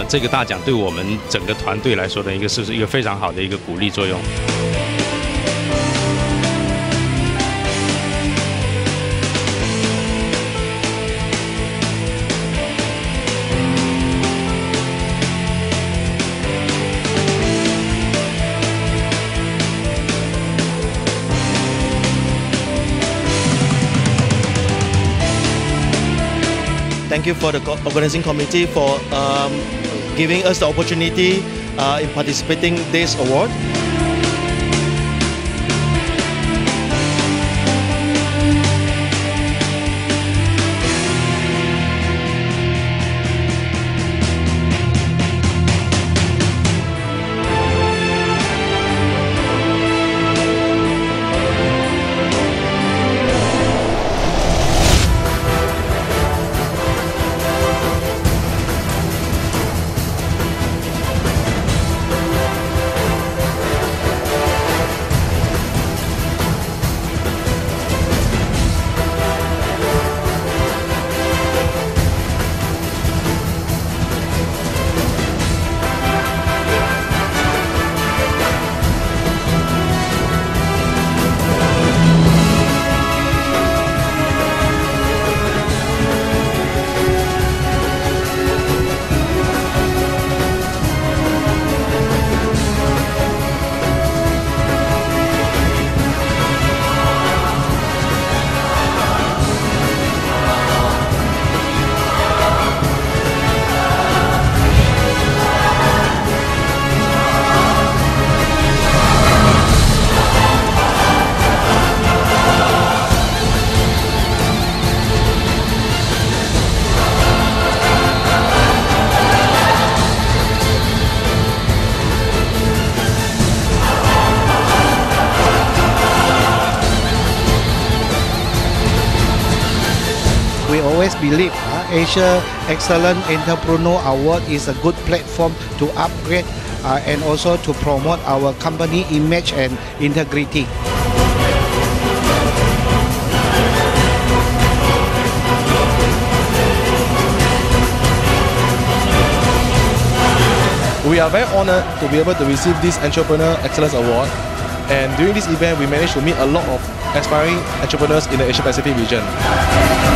这个大奖对我们整个团队来说的是一个非常好的一个鼓励作用。 Thank you for the organizing committee for giving us the opportunity in participating this award. We always believe Asia Excellent Entrepreneur Award is a good platform to upgrade and also to promote our company image and integrity. We are very honored to be able to receive this Entrepreneur Excellence Award, and during this event we managed to meet a lot of aspiring entrepreneurs in the Asia Pacific region.